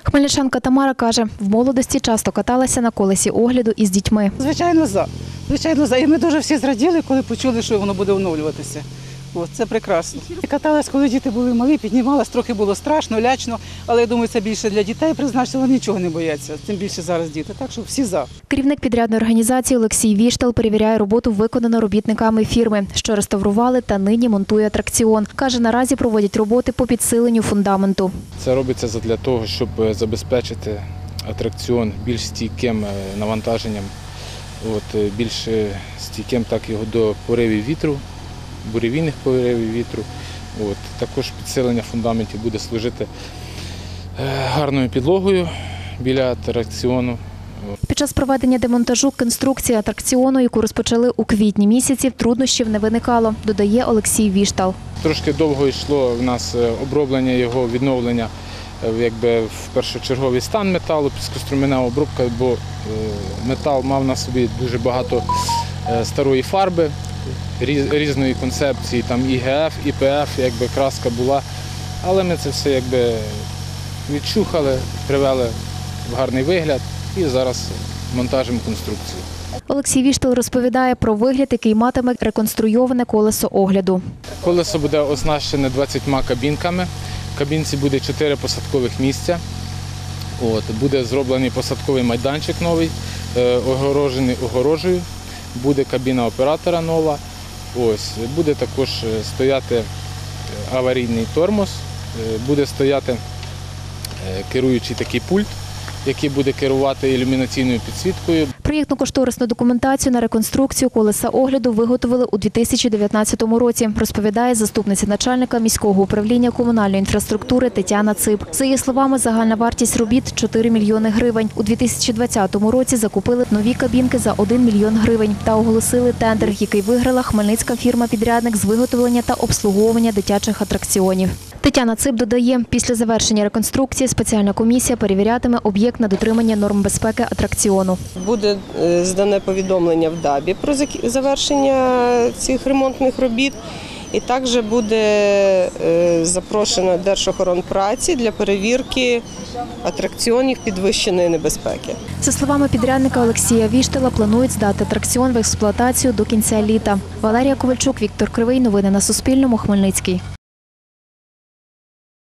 Хмельничанка Тамара каже, в молодості часто каталася на колесі огляду із дітьми. Звичайно, за. Звичайно, за. І ми дуже всі зраділи, коли почули, що воно буде оновлюватися. Це прекрасно. Каталась, коли діти були малі, піднімалась, трохи було страшно, лячно, але я думаю, це більше для дітей призначено, вони нічого не бояться, тим більше зараз діти, так що всі за. Керівник підрядної організації Олексій Віштал перевіряє роботу, виконану робітниками фірми, що реставрували та нині монтує атракціон. Каже, наразі проводять роботи по підсиленню фундаменту. Це робиться для того, щоб забезпечити атракціон більш стійким навантаженням, більш стійким так його до поривів вітру, буревійних поривів вітру. Також підсилення фундаментів буде служити гарною підлогою біля атракціону. Під час проведення демонтажу конструкції атракціону, яку розпочали у квітні місяці, труднощів не виникало, додає Олексій Віштал. Трошки довго йшло в нас оброблення його, відновлення в першочерговий стан металу, піскоструменева обробка, бо метал мав на собі дуже багато старої фарби, різної концепції, там ІГФ, ІПФ, краска була. Але ми це все відчухали, привели в гарний вигляд і зараз монтажимо конструкцію. Олексій Віштал розповідає про вигляд, який матиме реконструйоване колесо огляду. Колесо буде оснащене 20 кабінками. В кабінці буде 4 посадкових місця. Буде зроблений посадковий майданчик новий, огорожений огорожею. Буде кабіна оператора нова. Буде також стояти аварійний тормоз, буде стояти керуючий такий пульт, який буде керувати ілюмінаційною підсвіткою. Проєктно-кошторисну документацію на реконструкцію колеса огляду виготовили у 2019 році, розповідає заступниця начальника міського управління комунальної інфраструктури Тетяна Цип. За її словами, загальна вартість робіт – 4 мільйони гривень. У 2020 році закупили нові кабінки за 1 мільйон гривень та оголосили тендер, який виграла хмельницька фірма-підрядник з виготовлення та обслуговування дитячих атракціонів. Тетяна Цип додає, після завершення реконструкції спеціальна комісія перевірятиме об'єкт на дотримання норм безпеки атракціону. Буде здане повідомлення в ДАБі про завершення цих ремонтних робіт. І також буде запрошено Держохоронпраці для перевірки атракціонів підвищеної небезпеки. За словами підрядника Олексія Віштала, планують здати атракціон в експлуатацію до кінця літа. Валерія Ковальчук, Віктор Кривий. Новини на Суспільному. Хмельницький.